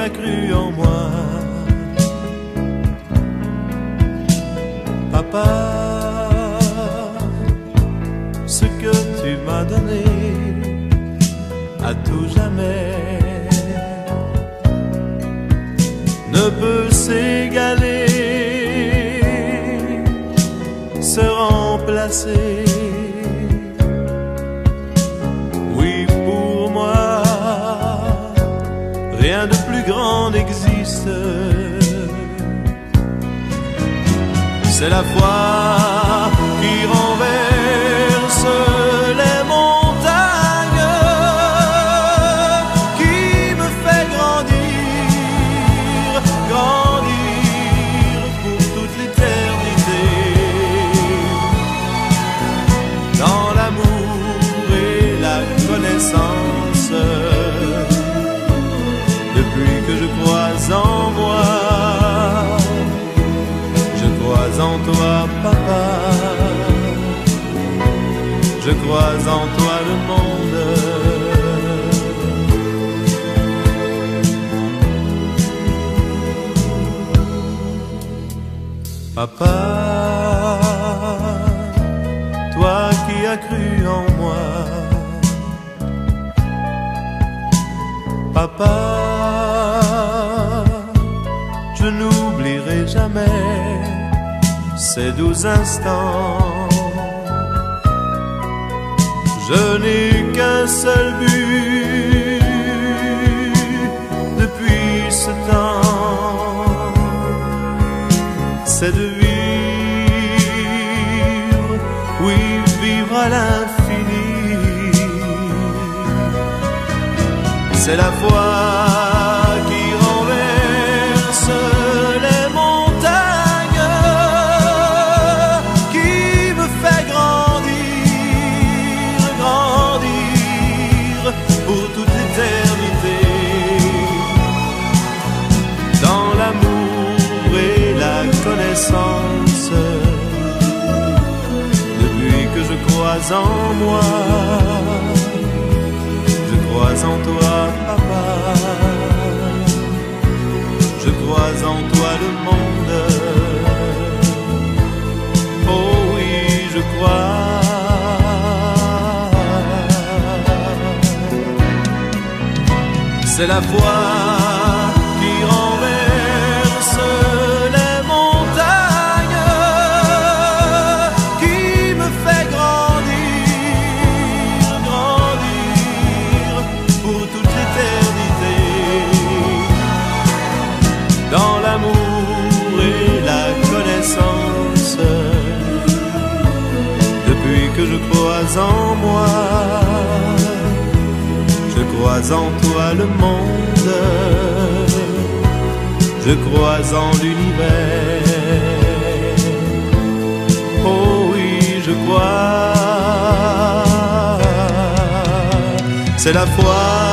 a cru en moi. Papa, ce que tu m'as donné à tout jamais ne peut s'égaler, se remplacer. Oui, pour moi, rien de plus grand n'existe. C'est la foi qui renverse les montagnes, qui me fait grandir, grandir pour toute l'éternité. Dans l'amour et la connaissance, depuis que je crois en moi, je crois en toi, papa. Je crois en toi, le monde. Papa, toi qui as cru en moi. Papa, je n'oublierai jamais ces doux instants. Je n'ai qu'un seul but depuis ce temps, c'est de vivre, oui, vivre à l'infini. C'est la foi qui renverse les montagnes, qui me fait grandir, grandir pour toute l'éternité. Dans l'amour et la connaissance, depuis que je crois en moi, je crois en toi, papa. Je crois en toi, le monde. Oh oui, je crois. C'est la foi qui renverse les montagnes, qui me fait grandir, grandir pour toute l'éternité. Dans l'amour et la connaissance, depuis que je crois en moi, je crois en toi, le monde. Je crois en l'univers. Oh oui, je crois. C'est la foi